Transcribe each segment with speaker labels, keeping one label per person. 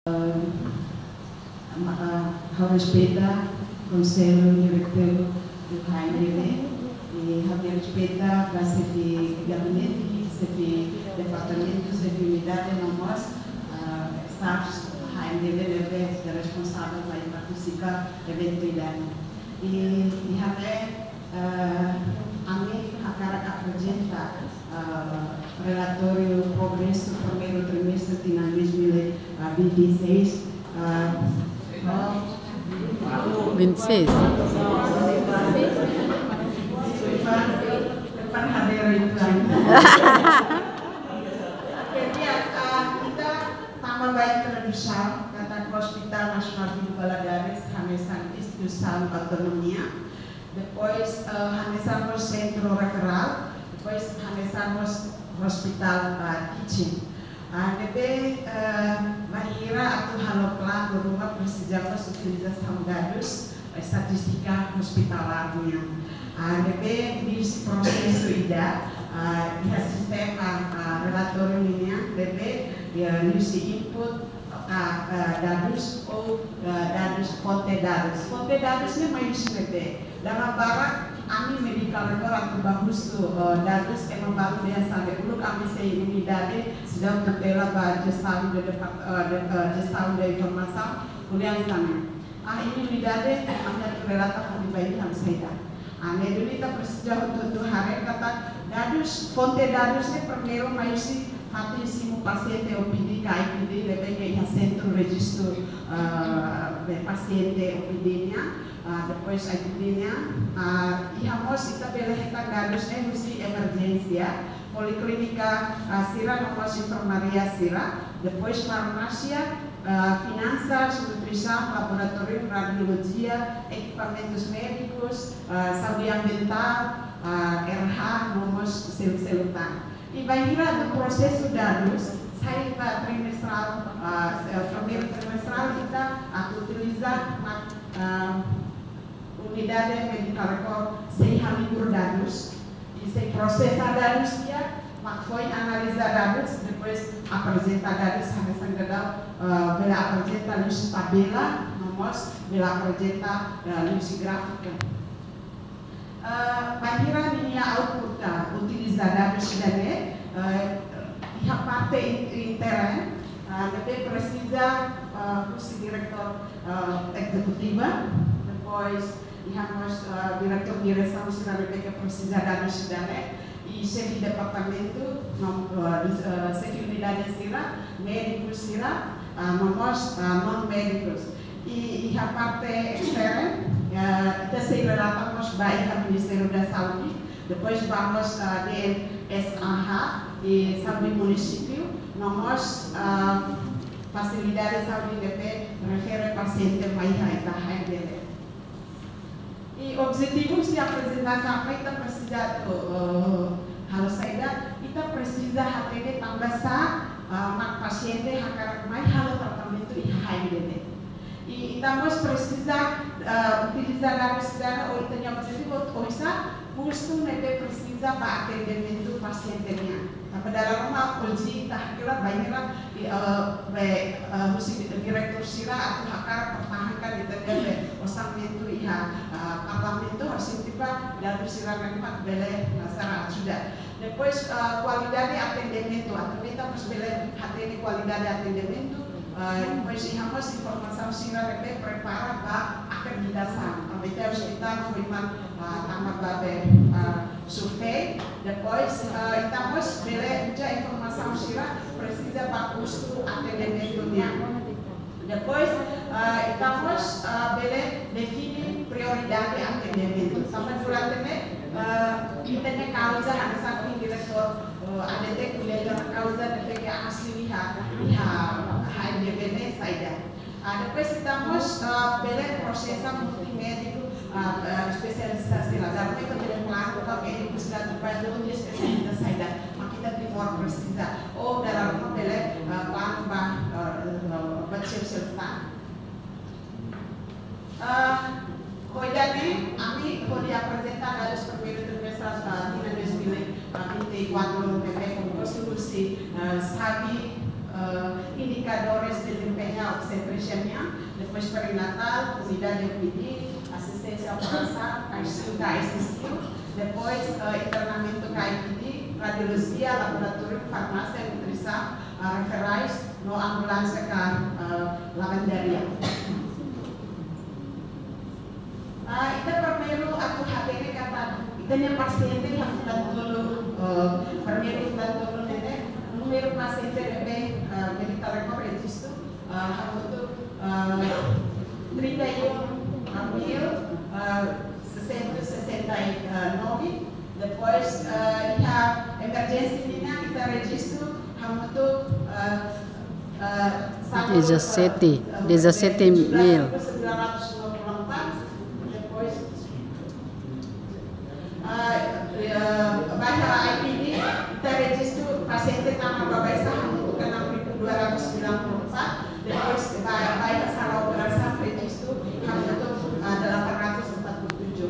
Speaker 1: ao respeitar o Conselho Diretivo do KMDB e ao respeitar a CFI Gabinete, CFI Departamento, CFI Unidade, nós, staffs KMDB, é responsável para participar do evento. E até a mim, a cara apresenta relatório progresso do primeiro trimestre de 2026.
Speaker 2: 26.
Speaker 1: Kita tambah baik tradisional kata Hospital Nasional di Valadares, Hamesan Instituição Autonomia, depois Hamesan Centro Referral, depois Hamesan Hospital Teaching. DP Mahira atau Halopla Rumah Persijama Utilização dados estatística hospitalarnya. DP di prosesso IDA di sistema relatoriumnya DP di input dados ou dados fonte dados. Fonte dadosnya mais DP. Dalam barat kami medical record atau bagus tuh dados emang baru dia sampai dulu kami sei unidade sedang tertela pada gestão de informação kuliah sana. Ini unidade kami relatif lebih baik kami saya. Dulu kita bersedia untuk hari kata dados fonte dadosnya primeiro mais hati paciente OPD KIPD lebih kayak centro registro paciente OPD-nya. Depois a IPD-nya, íamos kita belehkan dadosnya mesti emergensia, policlínica Sira, nomos enfermaria Sira, depois farmácia, finanças, nutrição, laboratório, radiologia, equipamentos médicos, saúde ambiental, RH, nomos selutan. E vai virar do processo dados, sai para trimestral, primeiro trimestral kita utilizar unidade medical record sem libur dados e sem processar dados dia, mas foi analisar dados, depois apresentar dados sampai sangadal, bila apresenta luz tabela, nomos, bila apresenta luz gráfica. Bahira minha output utilizar dados dan a parte interna, DP precisa kursi direktur executiva, depois temos diretor de direção cidade que precisa dados cidade e chefe de departamento, chefe de unidade Sira, médicos Sira, non médicos e a parte externa kita se relatamos baik ao Ministério da Saúde, depois vamos de SAH e saúde município, nós facilidade saúde DP refere paciente mais a dele. E o objetivo se apresentar sampai kita precisa harus saya kita precisa HTD tambah mak paciente hakar mai halo tratamento e HDD. E estamos precisa utilizar dados dana ou tem objetivo ou isa custo nebe precisa para atendimento pacientenya. Tapi dalam rumah uji tak kira banyak musik direktur Sira atau hakar pertahankan di tengah orçamento iha parlamento harus tiba dari Sira memang bela nasara sudah. Depois qualidade atendimento atau kita harus bela hati qualidade atendimento. Depois ihamos informação Sira rebe prepara para acreditação. Também tem hospital foi tambah babe survei. Depois estamos bela informação Sira precisa para custo atendimento-nya. Depois estamos bela definir prioridade atendimento. Sampai bulan ini kita causa ada satu direktur ada kuliah causa dari asli HDBN saja. Depois estamos bela proses multimédico spesialisasi lah. Dalam itu tidak pelaku atau médico sudah terbantu dia spesialitas saja. Kita before precisa ou dalam model plano bacil serta. Hoje kami boleh apresentar dados primeiro trimestre de 2024 PP como solusi sabe indicadores de desempenho obstetriciannya, depois perinatal, unidade de PD, assistência operação, ICU da ICU, depois internamento da IPD, radiologia, laboratório, farmácia, nutrição, referais, no ambulância com lavanderia. Itu primeiro aku hadiri kata itu yang paciente yang sudah dulu primeiro sudah dulu nene número paciente de medical record registro itu 31.669 depois emergência minha kita registro itu
Speaker 2: 17.000.
Speaker 1: Baca IPD kita registro paciente tanah babai saham untuk 6.294 depois baca salah operasi registro untuk 847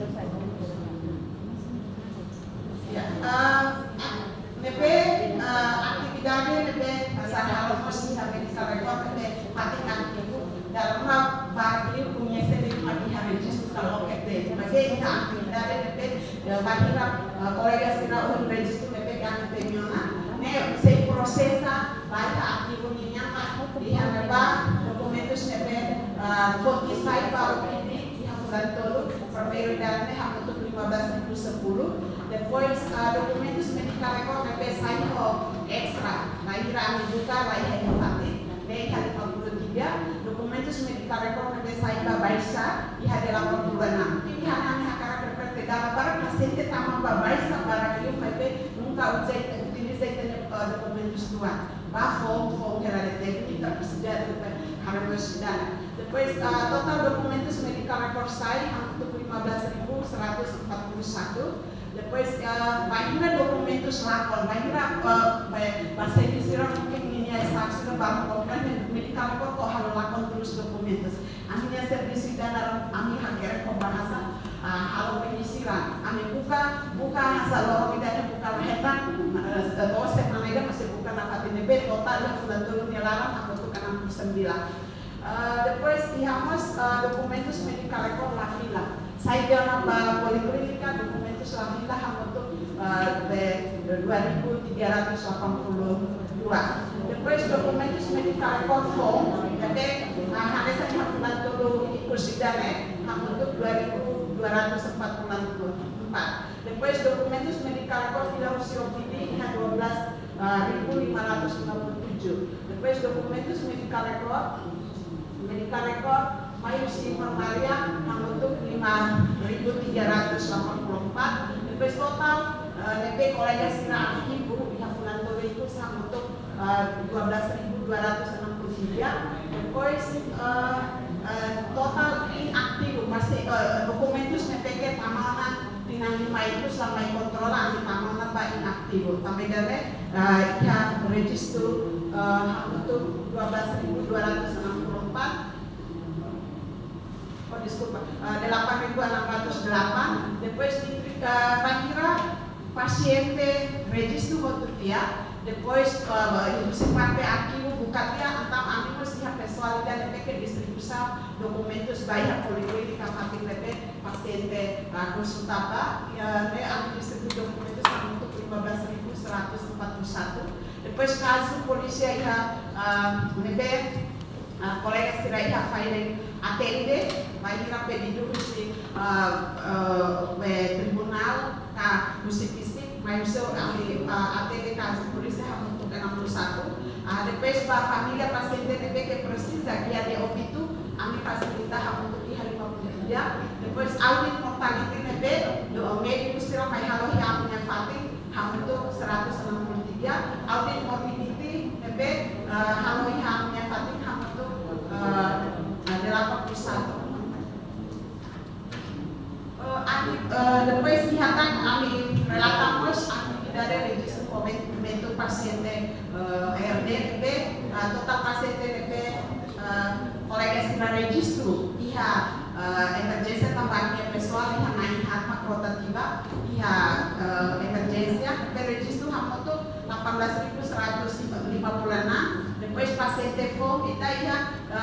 Speaker 1: ya nepe aktividade nepe salah mesti habis rekod nepe mati aktif dalam bagi punya sendiri mati registro kalau kita bagi aktividade nepe bahira kolega sira un registro nepe kan temiona ne se processa baita aktivo ninya di hanaba documentos nepe foto sai para OPD yang bulan tolu primeiro idade hamutu 15.010 depois documentos medical record nepe sai ho extra bahira buka bahira hepatit ne kali 43 documentos medical record nepe sai babaisa di hari 86 ini hanya dalam barang paciente tamam babaisa barang itu maybe nunca utiliza documentos tua form que era técnica precisa harus dan depois total documentos medical record sai untuk 15.141 depois bahira documentos lakon bahira bahasa Indonesia mungkin ini saksi barang dokumen medical record kok harus lakon terus documentos akhirnya servisi dan kami hakere pembahasan halo penyisiran, kami buka asal lorong idanya buka lahetan, bahwa semana ini masih buka nakat ini total yang sudah turun larang aku tuh 69. Depois tihamos documentos medical record la fila. Saya jalan poliklinika documentos la fila kamu tuh 2.382. Depois documentos medical record form, jadi hanya saya bulan turun kursi dana kamu tuh 2.244. Depois documentos medical record fila COPD 12.557. Depois documentos medical record maius informalia untuk 5.384. Depois total DP kolega sira ibu yang bulan tolu itu sama untuk 12.263. Depois total inaktif masih dokumentus NPK tamanan dengan 5 itu selama kontrolan di tamanan pak inaktif. Tambah dari yang registro untuk 12.264. Oh disculpa 8.608. Depois bahira paciente registro hotupia. Depois se parte arquivo bukatia atau amigo siha pessoal da DPK distribuição documentos baia policlínica papi DP paciente consultava ne amigo distribuição documentos untuk 15.141. Depois caso polícia ia nebe colega sira ia failing atende bahira pedido si tribunal ka musipisi mas atende caso polícia untuk 61. Depois para a família paciente que precisa guia de óbito kami facilitar untuk di hari 53. Depois audit mortality nebe do médico sira mai halo yang punya fatin untuk 163. Audit morbidity nebe halo yang punya fatin untuk 81. Depois kesehatan kami relatamos aktividade registro momento paciente RDP total paciente DP colega sira registro iha emergência também pessoal iha naik hak rotativa iha emergência DP registro hamoto 18.156. Depois paciente FOM kita ia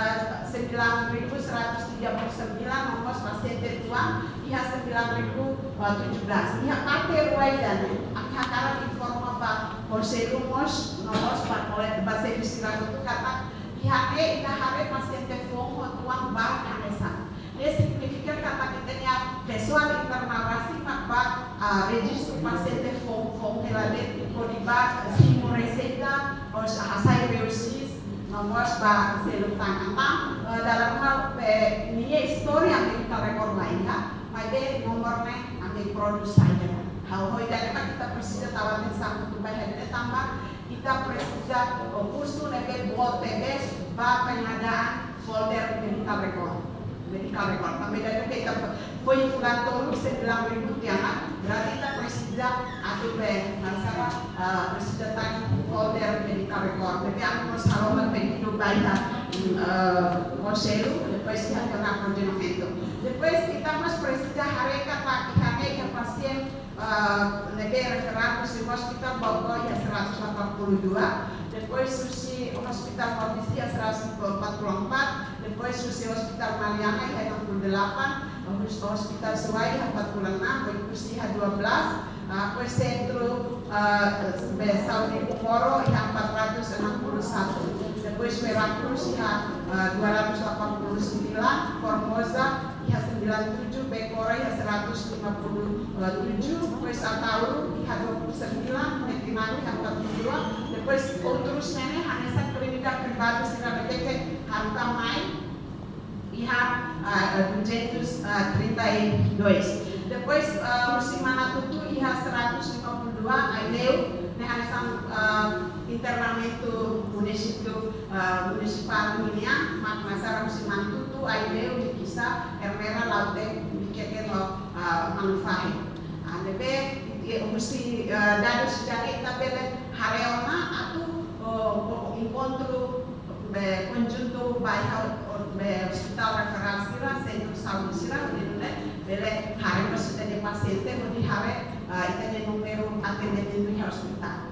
Speaker 1: 9.139, nomor paciente tua ia 9.017. Ia parte ruaidan, akakara informa pa Conselho nomor pa serviço itu kata ihake hare paciente FOM tuang ba kanesa. Isso significa kata kita nya pessoal internarasi makba registro paciente FOM relate kodiba simo receita os hasai reusis nomor ba selutang dalam hal ini historia medical record lainnya, maka nomornya ambil produk saja. Hal dari kita precisa tawarin sama tuh bayar tambah kita precisa kursus nebel buat TBS ba pengadaan folder medical record. Kami dari kita foi fulan tolu 9.000 tiana, berarti kita precisa atau masalah precisa tadi folder medical record. Tapi aku harus halaman begitu banyak conselho, depois kita kena coordenamento. Depois kita mas precisa hari kata ihane yang pasien negara referat di hospital Bogor yang 182, depois susi hospital provinsi yang 144, depois susi hospital Mariana yang 68, hospital Suai yang 46, depois yang 12, depois centro Saudi Moro yang 461, depois Veracruz yang 289, Formosa yang 97, Bekora yang 157, depois Atauru yang 29, Metinari yang 42, depois outros nenek hanya clínica privada Sirameteke Harta Mai yang 232. Depois Ursimana Tutu yang 152, Aileu hanya internamento municipal Minia, Maknasara Ursimana Tutu, Aileu di Kisah Hermera Laute Bikekeno Manufahi. Debe mesti dari sejarah tabel Hareona atau encontro conjunto bairro hospital referral sira centro saúde sira bele hari maksudnya de paciente di hari itu de número atendimento di hospital.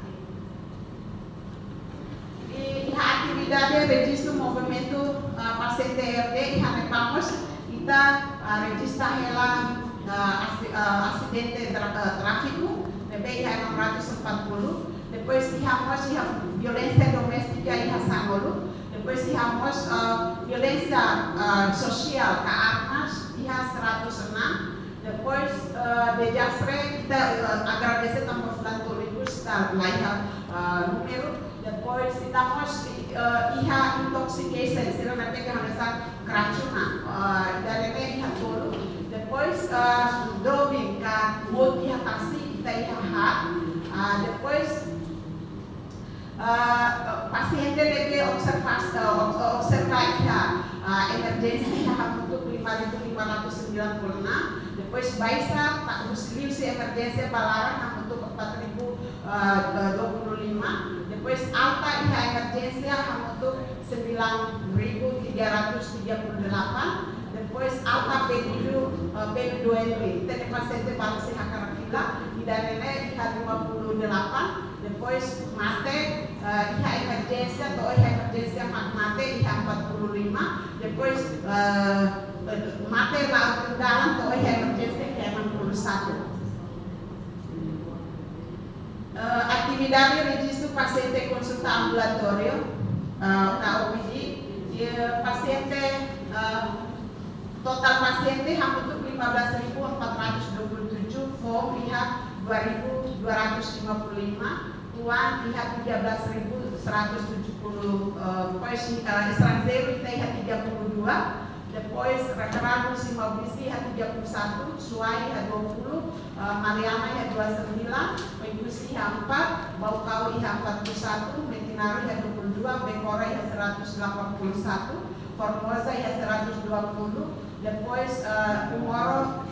Speaker 1: E a atividade registro movimento paciente RD e vamos kita registra ela acidente tráfico, depois ia 640, depois tínhamos violência doméstica e raçangolo, depois tínhamos violência social com armas, ia 106, depois de Jasre kita agradecer também Fulan Tolibus está lá número, depois estamos ia intoxication, sila nanti kehamilan keracunan, dari ini ia tolu. Depois driving ka mode taxi kita ihahat, depois paciente lagi observar emergency untuk 5.596, depois baisa tak muslim si emergency balarang untuk 4.025, depois alta iha emergency untuk 9.338. Depois alta P2NP, tadi paciente baru si hakar fila, idanene iha 58, depois mate iha emergency atau iha emergency mate iha 45, depois mate laut dalam atau iha emergency iha 61. Atividade registro paciente consulta ambulatório, KOPD, paciente total paciente untuk 15.427, FOM pihak 2.255, tuan pihak 13.170, depois estrangeiro pihak 32, depois referral Simobisi pihak 31, Suai pihak 20, Mariana pihak 29, Mengkusi pihak 4, Baukau pihak 41, Metinari pihak 22, Bekora pihak 181, Formosa pihak 120, depois Umoro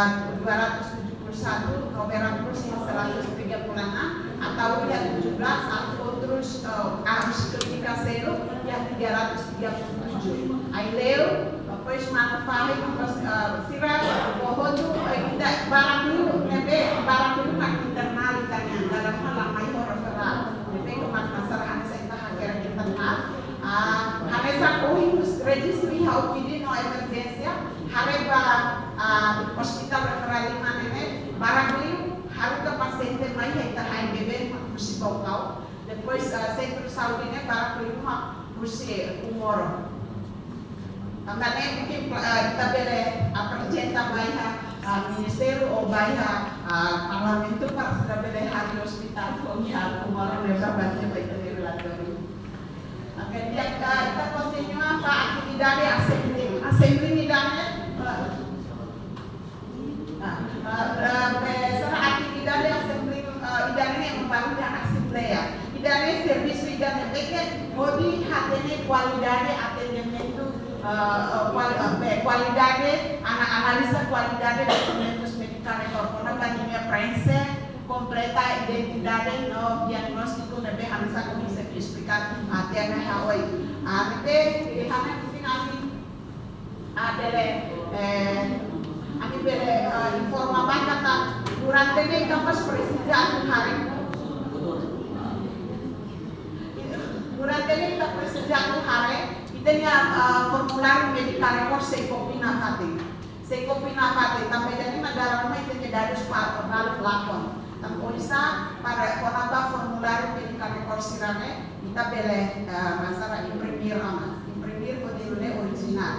Speaker 1: 271, Veracruz yang 136, Atauri yang 17, outros arus clinicaseiro yang 337. Aileu, depois Manufahi, sira Bohodu, barang dulu, barang dulu nak internal itanya, dalam hal mai referral, nebe ke Maknasar saya entah akhirnya internal. Hanesa kohimos registry haupidi no emergencia, hareba hospital referral manene, barangli haruka paciente mai hekta hai bebê kursi bau. Depois centro de saúde né barangli uma kursi umoro. Angane mungkin tabele apresenta baiha ministério ou baiha parlamento para tabele hari hospital kami umoro leva baca baita relatório. Kemudian kita continua aktividade assembly midangnya serta aktividade assembly idane yang membangun assembleia idane serviço idane beke modi hatene qualidade atendimento qualidade analisa qualidade documentos médicos corpora banimia prensa completa identidade no diagnóstico nebe hansa como se explicar até na Hawaii nebe hana mungkin ami bele informasi kata durante ne kapas presiden hari durante ne kapas presiden hari itenya formular medical record se copy nakate também dari negara rumah itenya dari balik lakon tam polisa para konata formular medical record sirane kita bele masalah imprimir kode original.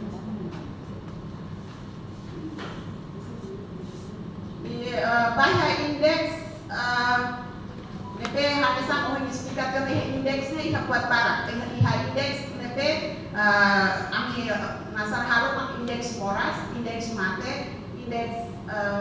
Speaker 1: Bahaya indeks nebe hanesa mohon explicakan indeksnya iha buat barang iha indeks nebe ami nasar halu indeks moras indeks mate indeks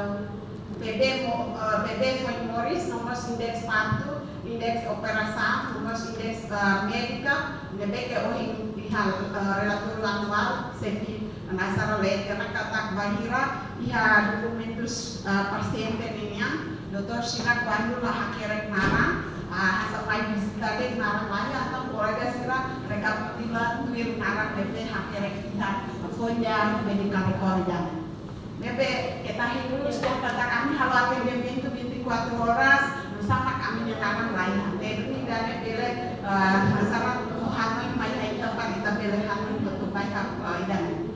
Speaker 1: BB Moris nomor indeks pantu indeks operasi nomor indeks medika nebe ke ohin iha relator anual sepi nasar leh karena kata bahira iha dokumentus paciente ninya dokter sinak banyu lah hakerek narang sampai visita deh narang lagi atau kolega sira rekapitula tuir narang nebe hakerek iha fonja medical record nebe kita hidup kata kami halu atendimento 24 horas sama kami narang lain nebe dan nebe masalah hanoi mai tempat kita beli hanoi betul baik idan.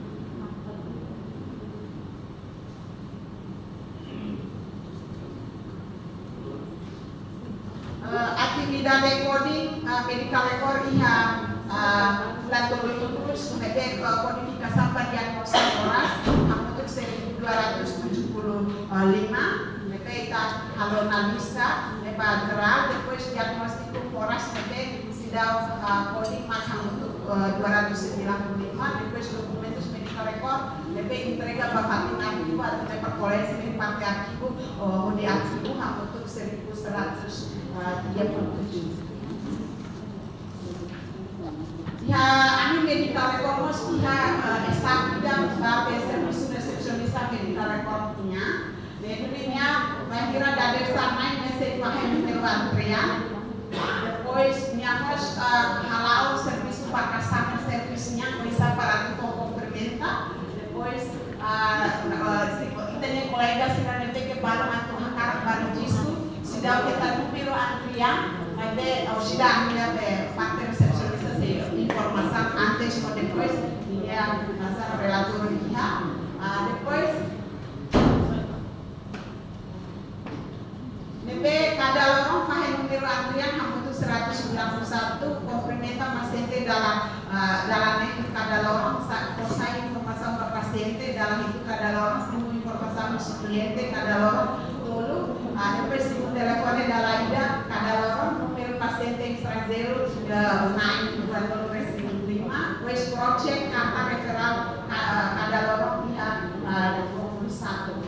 Speaker 1: Aktividad recording medical record iha lalu terus nebe kodifikasi diagnosa horas untuk 1275 nebe ita halonalista nebe geral depois diagnostico horas nebe sidau coding macam untuk 295 depois documentos medical record nebe entrega bafatin arquivo atau nebe kolesi parte arquivo di arquivo untuk 1137. Ya, ani medical record iha staff bidang sebagai service resepsionista medical recordnya. Jadinya, kira dari sana mesej pakai antrian. Depois nyakos halau service pakasana servisnya bisa para complementa. Depois itanya kolega sira nete ke baru atau hakar baru jisu. Sudah kita numero antrian, nanti sudah ada parte resepsionis informasi antes o depois dia nasa relator dia, depois nebe kada lorong pakai numero antrian hampir 191 komplementa paciente dalam itu kada lorong selesai informasi paciente dalam itu kada lorong semua informasi kliente kada lorong tolu. Depois o telefone da Laida, cada lorong número paciente estrangeiro naik quando recebe lima, depois project carta referral cada lorong pihak 21.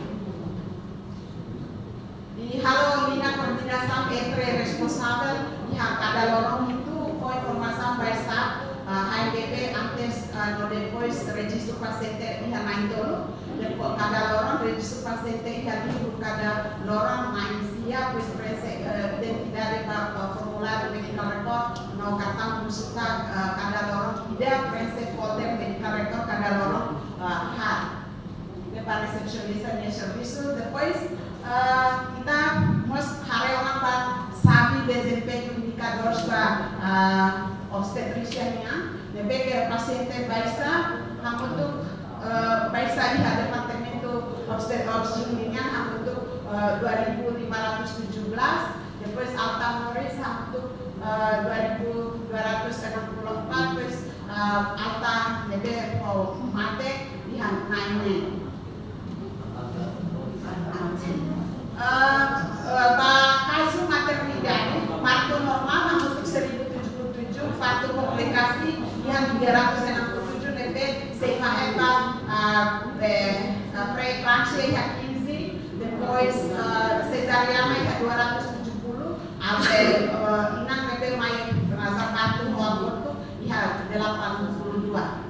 Speaker 1: Di halo linha coordenação entre responsável pihak cada lorong itu informasi basta HMBP antes no depois registro paciente pihak naik dulu. Depois cada lorong registro paciente iha cada lorong manusia pues identidade para formular medical record no cartão consulta cada lorong tidak prensa folder medical record cada lorong hard para recepcionista de serviço. Depois kita mos hari orang sabe desempenho indicadores para obstetriciannya, lebih paciente baisa, untuk baisa di departamento obstetriciannya untuk 2.517, depois alta moris untuk 2.264, terus alta lebih mate di naiknya. Kasus maternidade, parto normal untuk 1077, parto komplikasi yang 367, lebih sehingga pre-eclampsia yang 15, depois cesariana yang 270, inang lebih main rasa parto atau aborto yang 82.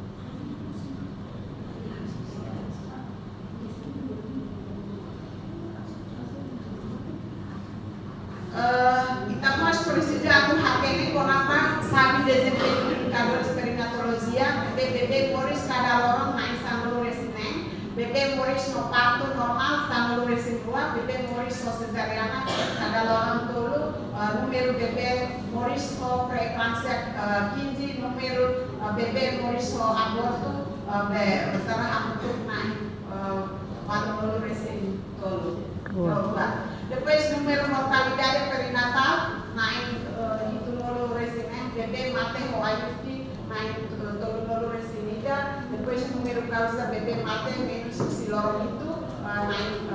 Speaker 1: Estamos precisando hakene konapa sabi desempenho de indicadores de perinatologia, bebê moris cada lorong naik sanulu resinen, bebê moris no parto normal sanulu resin 2, bebê moris no cesariana cada lorong tolu, número bebê moris no preeclampsia 15, número bebê moris no aborto bersama untuk naik sanulu resin tolu. Depois número mortalidade perinatal naik itu nolu resinen, bebê mate ho IUD naik tolu nolu resinida, depois número causa bebê mate menos siloro itu naik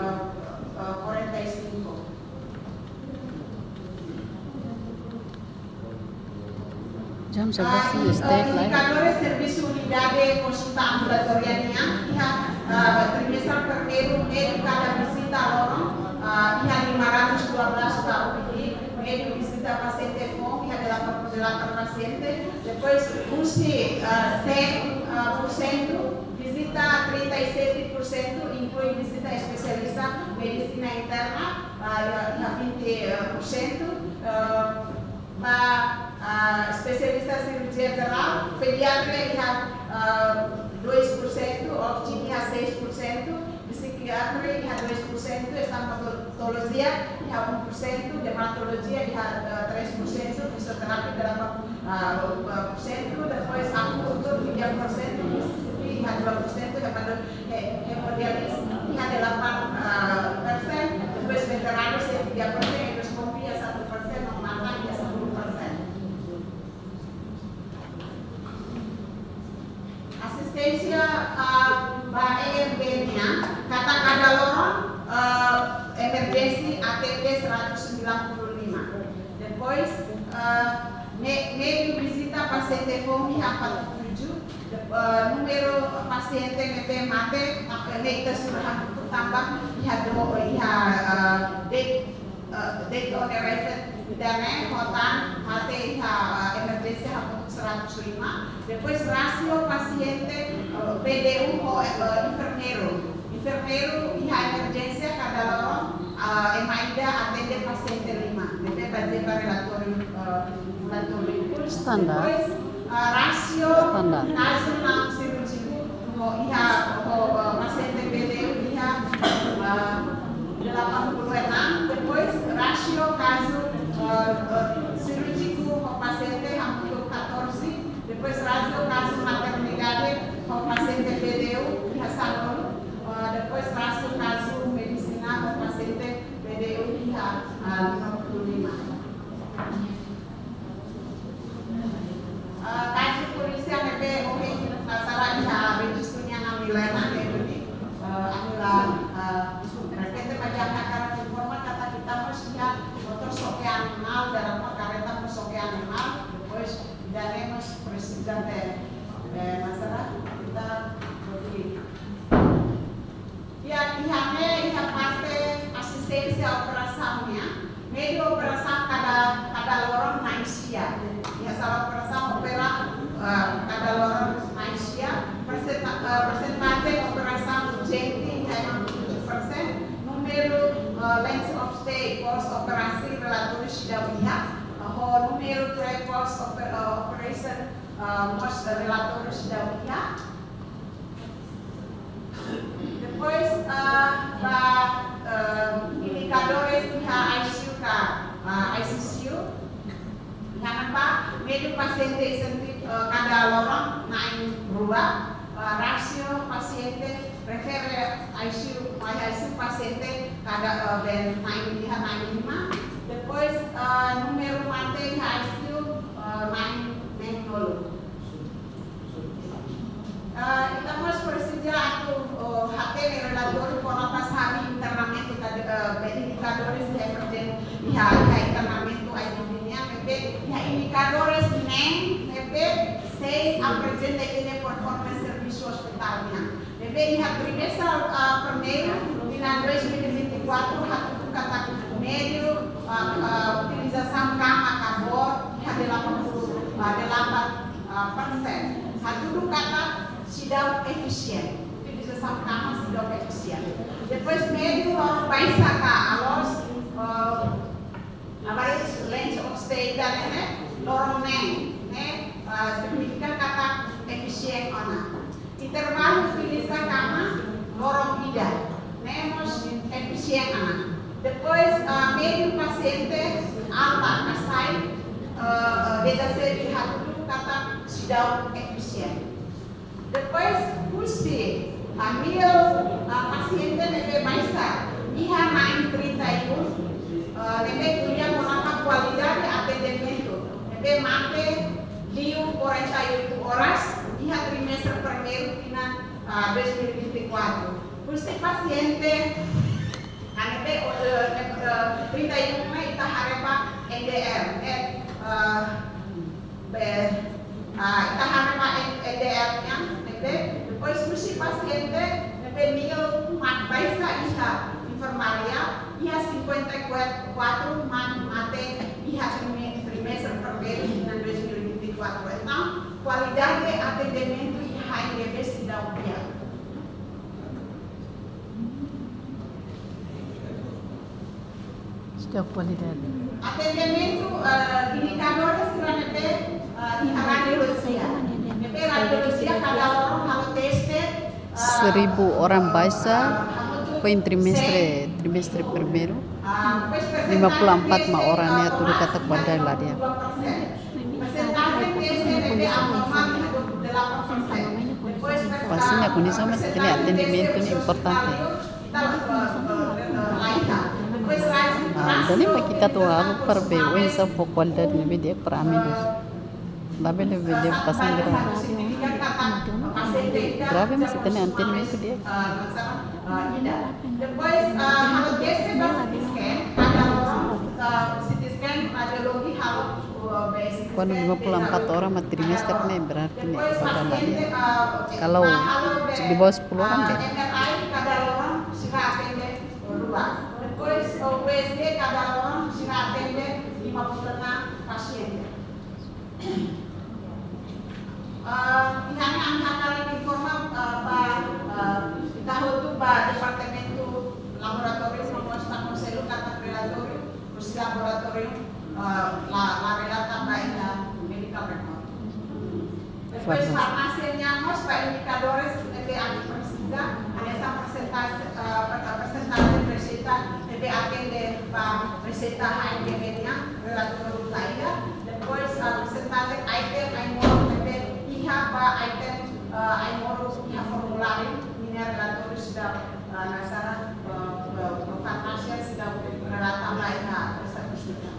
Speaker 1: 45.
Speaker 2: Jam 11 step live.
Speaker 1: Indicadores serviço unidade consulta ambulatorialnya, trimestral primeiro médico cada visita lorong, 512 UPD, médico visita paciente com, 8 paciente, depois UCI 100%, visita 37%, inclui visita especialista, medicina interna, 20%, especialista cirurgia geral, pediatria 2%, ortopedia 6%, psiquiatria 2%, estomatologia 1%, dermatologia 3%, fisioterapia 8%, depois acupuntur 3%, fisioterapia 2%, hemodiálise 8%, depois veteranos 3%, endoscopia 1%, normal 10%. Asistensia EMB-nya, kata kada lorong emergensi ATT 195. Depois meio visita paciente FOMI 47, número paciente MP mate neita sudah tambah date on arrival dan hotan mate emergensi 105. Depois rasio paciente PDU ou enfermeiro emergência cada lorong emaida atende paciente 5, deve fazer para relatório
Speaker 2: Standar.
Speaker 1: Depois rasio caso não cirúrgico paciente PDU 86, depois rasio caso cirúrgico paciente 14, depois rasio caso maternidade paciente PDU depois rasio caso medicina paciente PDU 55. Kasus polisi yang masalah registernya ngambilena ini kita baca akaran informal kata kita mestinya motor soke animal dalam kareta soke animal, depois daremos precisam masalah kita beri ia parte assistência operaçãonya, meio operação cada lorong naisia, ia salah operação opera cada lorong naisia, persentase operação urgente 57%, número length of stay pós operasi relatório dawia, número pós operation pós relatório dawia. Depois indicadores ICU, yang apa? medio paciente cada lorong naik berubah, rasio paciente refere ICU paciente cada naik 5, depois número mate ICU naik 0. Estamos precisando hacer el relator por la pasada internamento de indicadores de orden y internamento hay indicadores se presente de performance servicio hospitalnya. Bebê primeiro em 2024 kata médio utilização cama acabou de 8%. Dulu kata sidang efisien, utilização cama sidang efisien. Depois médio baisa ka alos average length of stay dan lorong signifikan kata efisien ona. Intervalo utiliza cama lorong ida, menos efisien ona. Depois médio paciente alta kasai desde lihat dulu kata sidang efisien. Depois kursi ambil paciente lebih baisa iha naik 31 lebih punya mengangkat kualitas de atendimento lebih mate liu 48 horas iha trimestre primeiro tina 2024 kursi paciente lebih 31 ita harepa NDR ita harepa NDR-nya depois kursi paciente lebih mil mat baisa iha enfermaria iha 54 mate iha trimestre primeiro de 2024. Então, qualidade de atendimento iha lebih sidang dia.
Speaker 2: Setiap qualidade.
Speaker 1: Atendimento indicadores lebih iha radiologia. Lebih radiologia cada orang kalau teste
Speaker 2: 1.000 orang baisa poin trimestre primeiro 54 orangnya tuh kata pada lah dia. Pastinya kondisi sama seperti atendimento ini importante. Dan ini kita tuh harus perbedakan sama kualitas lebih dia peramilus. Tapi lebih dia pasang grave masih tanya atendimento dia.
Speaker 1: Depois, kalau biasa CT scan radiologi kalau
Speaker 2: Quando 54 orang mah trimester nih berarti nih pada dia. Kalau di bawah 10 orang deh.
Speaker 1: MRI cada orang sudah atende 2. Depois USG cada orang sudah atende 55 pasien. Ini angka informal tahu tu departamento laboratorium proposta konselu kata relatorium terus laboratorium la relata baina medical record. Depois farmacianya nos para indicadores de antipresida ada essa percentagem de receita de atende para receita HIM-nya relatorium lainnya. Depois percentagem item aimoro de iha pa item aimoro iha formulario relator sudah nasara farmasia sudah relata lainnya statistika.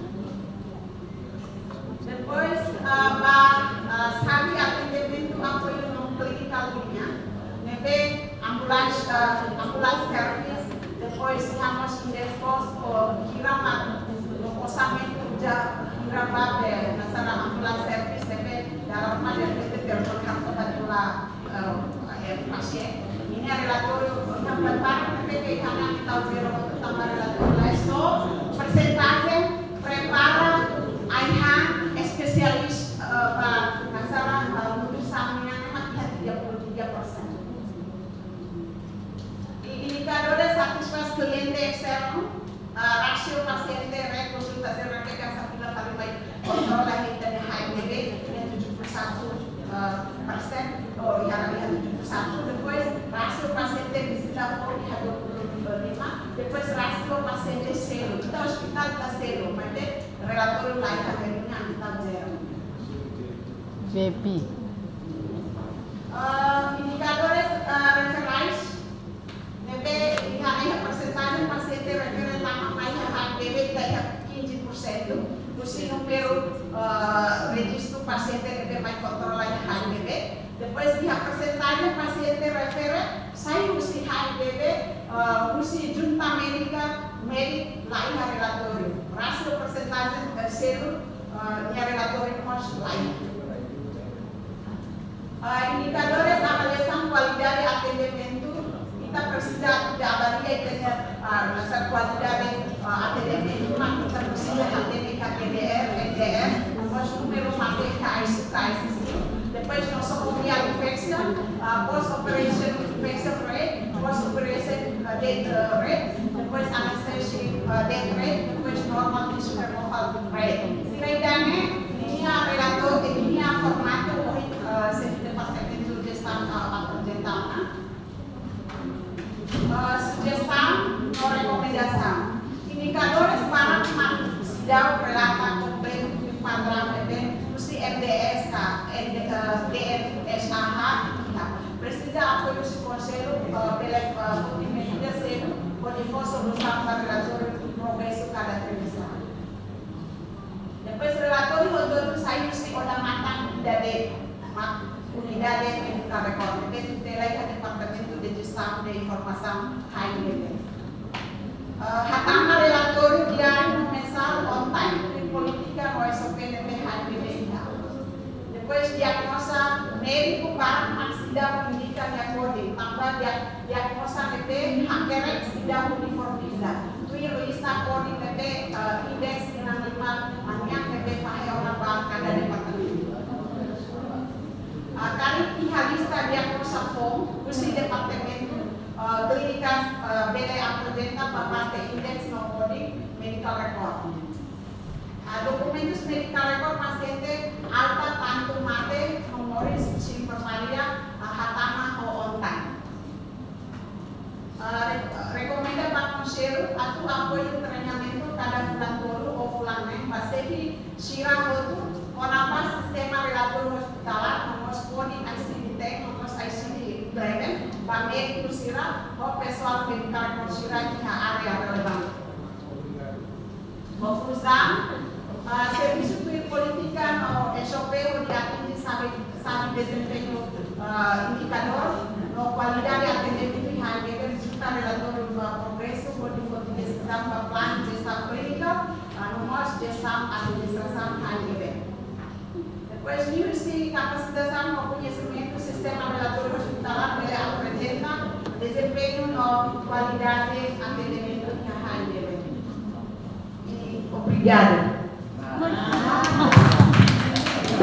Speaker 1: Depois sabe atendimento apoio no clinicalnya, nebe ambulans service. Depois temos indefos kiramat orçamento já kiramat nasara ambulans service nebe dalam ada telepon kartu badula pasien. Ini relator yang berbareng PPK yang kita ujian tentang relator leso persentase prepara AIHA spesialis masalah putusannya memang 33%. Indicadores satisfaz cliente externo, rasio paciente rekonsultasi mereka sampai paling baik kontrol lahir dari HMDB yang 71%. Oh, yang 71. Depois rasio paciente visita por 25. Depois rasio paciente zero. Kita hospital kita zero, mas relator lain hasilnya kita zero.
Speaker 2: VIP.
Speaker 1: Indicadores referais, a porcentagem paciente referente a mais HPV da 15%, o número registro paciente mais controla HPV. Depois a porcentagem paciente refere sai usi HPV, usi junta médica lain relatório. Rasio porcentagem selo relatório mais lain. Indicadores avaliação qualidade atendimento, kita precisa avaliar essa qualidade atendimento, mas kita precisa atender KPDR, NDR, nós número mate KICC, depois nós ouvir infection, post-operation infection rate, post-operation death rate, depois anesthesia death rate, depois normal tissue removal rate. Setidaknya ini relator, ini formato departamento de gestão apresentada. Sugestão ou recomendação. Indicadores para sidang relata completo de padrão evento, se MDS, DNSH, precisa apoio do conselho pela multimedida sendo onde for solução para relatório do progresso cada trimestre. Depois relatório onde saiu-se olha matang dari unidade medical record, tutela e departamento de gestão de informação HPV. Hatama relatório diário mensal on time, política no SOPDP HPV. Depois diagnosa médico para aksida indica diagnosis, tambah diagnosa DP hakerek sida uniformiza. Tui lista kodi DP indeks dengan lima anyang DP pahe orang bang kada departamento. Kali lista diagnosa form, usi departamento clínicas BD apresenta para parte indeks no coding medical record. Documentos medical record paciente alta tanto mate memoris informalia hatama o on time. Recomenda Pak Conselho atau apoio treinamento cada bulan tolu o bulan lain pasevi shira hotu onapa sistema relator hospitalar nomos koni ICD nomos ICD driven bame kusira o pessoal medical kusira di area relevan. Conclusão, serviço de política no SOP onde atinge sabe desempenho indicador no qualidade atendimento e HPV resulta relatório do progresso onde decisão para plano de gestão clínica nomos gestão administração HPV. Depois nível capacitação no conhecimento sistema relatório hospitalar pela apresenta desempenho no qualidade atendimento e HPV. Obrigada.